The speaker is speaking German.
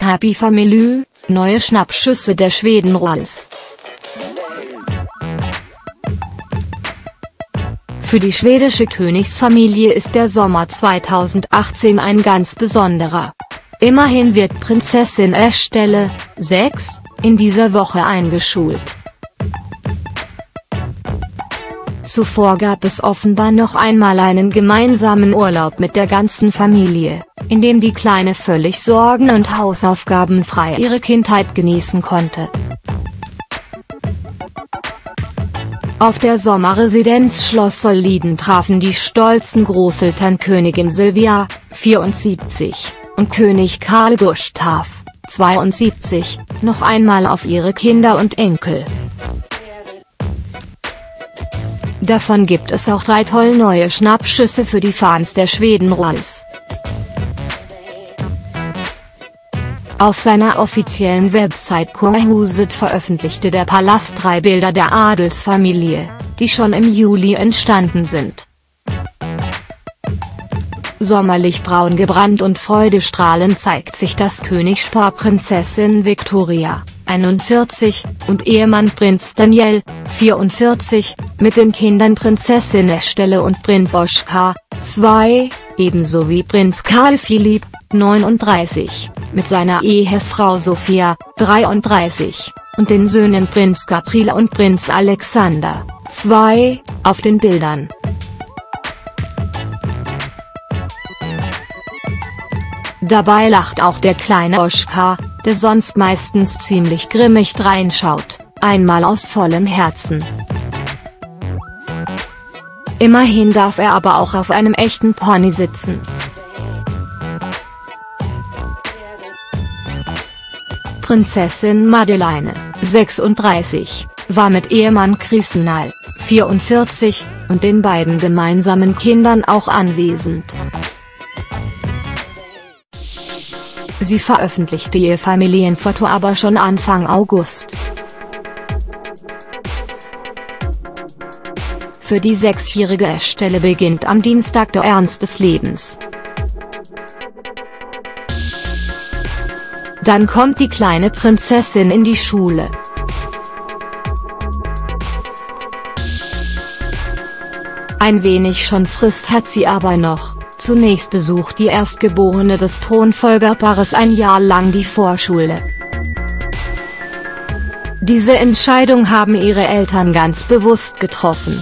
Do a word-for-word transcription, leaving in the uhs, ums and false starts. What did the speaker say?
Happy Family, neue Schnappschüsse der Schweden Royals. Für die schwedische Königsfamilie ist der Sommer zweitausendachtzehn ein ganz besonderer. Immerhin wird Prinzessin Estelle, sechs, in dieser Woche eingeschult. Zuvor gab es offenbar noch einmal einen gemeinsamen Urlaub mit der ganzen Familie, in dem die Kleine völlig sorgen- und hausaufgabenfrei ihre Kindheit genießen konnte. Auf der Sommerresidenz Schloss Solliden trafen die stolzen Großeltern Königin Silvia, vierundsiebzig, und König Carl Gustaf, zweiundsiebzig, noch einmal auf ihre Kinder und Enkel. Davon gibt es auch drei toll neue Schnappschüsse für die Fans der Schweden Royals. Auf seiner offiziellen Website Kungahuset veröffentlichte der Palast drei Bilder der Adelsfamilie, die schon im Juli entstanden sind. Sommerlich braun gebrannt und freudestrahlend zeigt sich das Königspaar Prinzessin Victoria, einundvierzig, und Ehemann Prinz Daniel, vierundvierzig, mit den Kindern Prinzessin Estelle und Prinz Oskar, zwei, ebenso wie Prinz Carl Philipp, neununddreißig, mit seiner Ehefrau Sophia, dreiunddreißig, und den Söhnen Prinz Gabriel und Prinz Alexander, zwei, auf den Bildern. Dabei lacht auch der kleine Oskar, der sonst meistens ziemlich grimmig dreinschaut, einmal aus vollem Herzen. Immerhin darf er aber auch auf einem echten Pony sitzen. Prinzessin Madeleine, sechsunddreißig, war mit Ehemann Chrisenal, vierundvierzig, und den beiden gemeinsamen Kindern auch anwesend. Sie veröffentlichte ihr Familienfoto aber schon Anfang August. Für die sechsjährige Estelle beginnt am Dienstag der Ernst des Lebens. Dann kommt die kleine Prinzessin in die Schule. Ein wenig schon Frist hat sie aber noch. Zunächst besucht die Erstgeborene des Thronfolgerpaares ein Jahr lang die Vorschule. Diese Entscheidung haben ihre Eltern ganz bewusst getroffen.